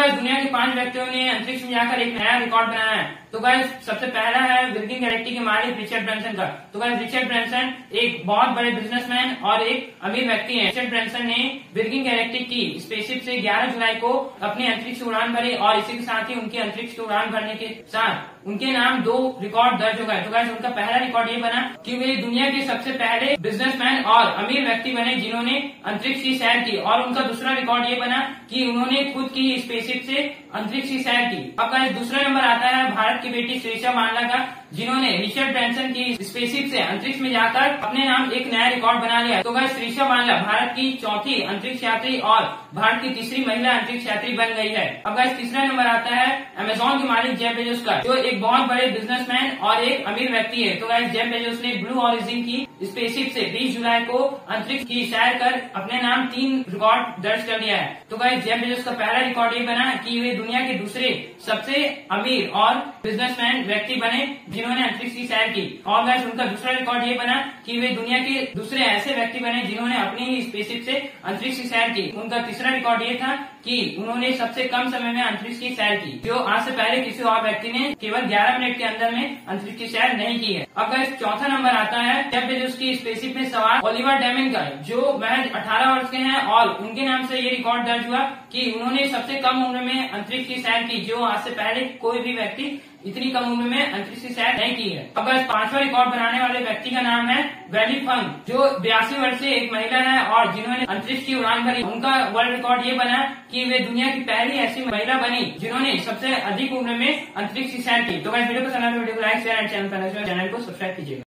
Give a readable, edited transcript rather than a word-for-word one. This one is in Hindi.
गाइस दुनिया के 5 व्यक्तियों ने अंतरिक्ष में जाकर एक नया रिकॉर्ड बनाया है। तो गाइस सबसे पहला है वर्किंग गैलेक्सी के मालिक रिचर्ड ब्रैनसन का। तो गाइस रिचर्ड ब्रैनसन एक बहुत बड़े बिजनेसमैन और एक अमीर व्यक्ति हैं। रिचर्ड ब्रैनसन ने वर्किंग गैलेक्सी की स्पेसशिप से 11 जुलाई को अपनी अंतरिक्ष उड़ान भरी और इसी के साथ ही उनकी अंतरिक्ष उड़ान भरने के साथ उनके नाम 2 रिकॉर्ड दर्ज हो गए। तो गाइस उनका पहला रिकॉर्ड ये बना कि वे दुनिया के सबसे पहले बिजनेसमैन और अमीर व्यक्ति बने जिन्होंने अंतरिक्ष की सैर की, और उनका दूसरा रिकॉर्ड ये बना कि उन्होंने खुद की स्पेसशिप से अंतरिक्ष की सैर की। अब गाइस दूसरा नंबर आता है भारत की बेटी श्रीषा बांदला का, जिन्होंने रिचर्ड ब्रैनसन की स्पेसशिप से अंतरिक्ष में जाकर अपने नाम एक नया रिकॉर्ड बना लिया। तो गाइस श्रीषा बांदला भारत की चौथी अंतरिक्ष यात्री और भारत की तीसरी महिला अंतरिक्ष यात्री बन गई है। अब गाइस तीसरा नंबर आता है अमेजॉन के मालिक जेफ बेजोस का, जो एक बहुत बड़े बिजनेसमैन और एक अमीर व्यक्ति है। तो गाइस जेफ बेजोस ने ब्लू ओरिजिन की स्पेसशिप से 20 जुलाई को अंतरिक्ष की सैर कर अपने नाम 3 रिकॉर्ड दर्ज कर लिया है। तो गाइस जेफ बेजोस का पहला रिकॉर्ड ये बना कि वे दुनिया के दूसरे सबसे अमीर और बिजनेसमैन व्यक्ति बने जिन्होंने अंतरिक्ष की सैर की, और गाइस उनका दूसरा रिकॉर्ड ये बना कि वे दुनिया के दूसरे ऐसे व्यक्ति बने जिन्होंने अपनी ही स्पेसशिप से अंतरिक्ष की सैर की। उनका तीसरा रिकॉर्ड ये था कि उन्होंने सबसे कम समय में अंतरिक्ष की सैर की, जो आज से पहले किसी और व्यक्ति ने केवल 11 मिनट के अंदर में अंतरिक्ष की सैर नहीं की है। अब गाइस चौथा नंबर आता है जेफ बेजोस की स्पेसशिप में सवार ओलिवर डैमन का, जो महज 18 वर्ष के हैं, और उनके नाम से ये रिकॉर्ड दर्ज हुआ कि उन्होंने सबसे कम उम्र में अंतरिक्ष की सैर की, जो आज से पहले कोई भी व्यक्ति इतनी कम उम्र में अंतरिक्ष की सैर नहीं की है। अब गाइस 5वां रिकॉर्ड बनाने वाले व्यक्ति का नाम है वैली फंग, जो 82 वर्ष से एक महिला है और जिन्होंने अंतरिक्ष की उड़ान भरी। उनका वर्ल्ड रिकॉर्ड ये बना कि वे दुनिया की पहली ऐसी महिला बनी जिन्होंने सबसे अधिक उम्र में अंतरिक्ष की सैर की। तो गाइस वीडियो पसंद आए तो वीडियो को लाइक शेयर एंड चैनल को सब्सक्राइब कीजिएगा।